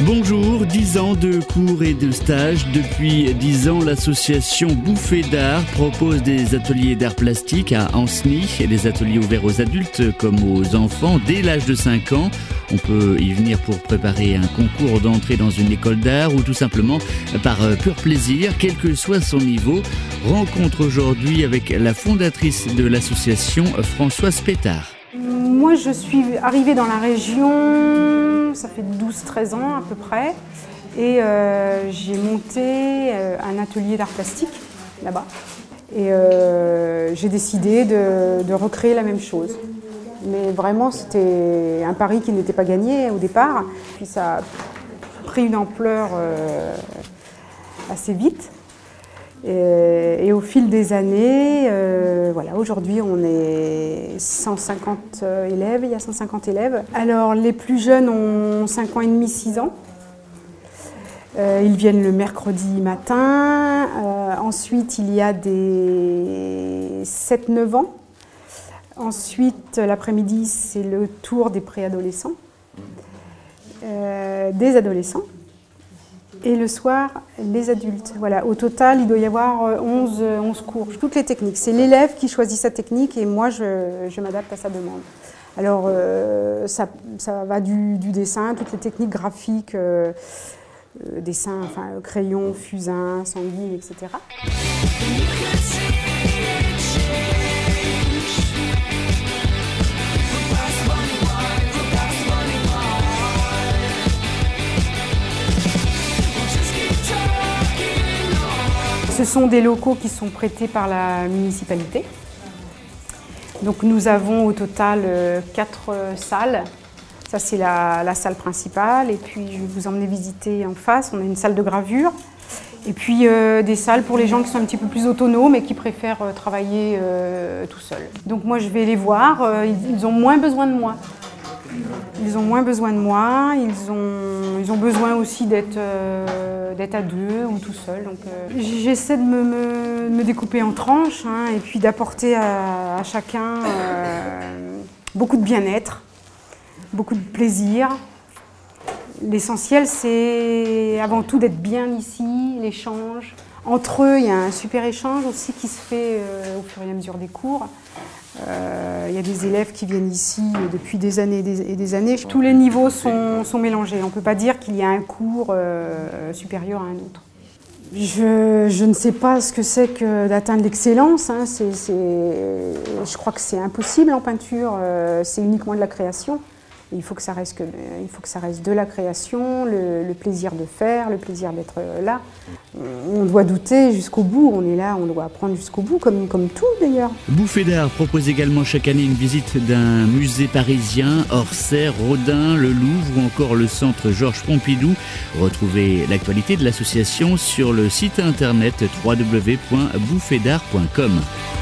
Bonjour, 10 ans de cours et de stages. Depuis 10 ans, l'association Bouffées d'art propose des ateliers d'art plastique à Ancenis et des ateliers ouverts aux adultes comme aux enfants dès l'âge de 5 ans. On peut y venir pour préparer un concours d'entrée dans une école d'art ou tout simplement par pur plaisir, quel que soit son niveau. Rencontre aujourd'hui avec la fondatrice de l'association, Françoise Pétard. Moi, je suis arrivée dans la région, ça fait 12-13 ans à peu près, et j'ai monté un atelier d'art plastique là-bas. Et j'ai décidé de recréer la même chose. Mais vraiment, c'était un pari qui n'était pas gagné au départ. Puis ça a pris une ampleur assez vite. Et au fil des années, voilà, aujourd'hui on est 150 élèves, il y a 150 élèves. Alors les plus jeunes ont 5 ans et demi, 6 ans. Ils viennent le mercredi matin. Ensuite il y a des 7-9 ans. Ensuite l'après-midi c'est le tour des préadolescents, des adolescents. Et le soir, les adultes. Voilà, au total, il doit y avoir 11 cours. Toutes les techniques. C'est l'élève qui choisit sa technique et moi, je m'adapte à sa demande. Alors, ça va du dessin, toutes les techniques graphiques, dessin, enfin, crayon, fusain, sanguine, etc. Ce sont des locaux qui sont prêtés par la municipalité. Donc nous avons au total 4 salles. Ça c'est la salle principale et puis je vais vous emmener visiter en face. On a une salle de gravure et puis des salles pour les gens qui sont un petit peu plus autonomes et qui préfèrent travailler tout seuls. Donc moi je vais les voir, ils ont moins besoin de moi. Ils ont moins besoin de moi, ils ont besoin aussi d'être à deux ou tout seul. Donc j'essaie de me découper en tranches et puis d'apporter à chacun beaucoup de bien-être, beaucoup de plaisir. L'essentiel, c'est avant tout d'être bien ici, l'échange. Entre eux, il y a un super échange aussi qui se fait au fur et à mesure des cours. Il y a des élèves qui viennent ici depuis des années et des années. Tous les niveaux sont mélangés. On ne peut pas dire qu'il y a un cours supérieur à un autre. Je ne sais pas ce que c'est que d'atteindre l'excellence. Je crois que c'est impossible en peinture. C'est uniquement de la création. Il faut que ça reste de la création, le plaisir de faire, le plaisir d'être là. On doit douter jusqu'au bout, on est là, on doit apprendre jusqu'au bout, comme tout d'ailleurs. Bouffées d'art propose également chaque année une visite d'un musée parisien, Orsay, Rodin, le Louvre ou encore le centre Georges Pompidou. Retrouvez l'actualité de l'association sur le site internet www.bouffedart.com.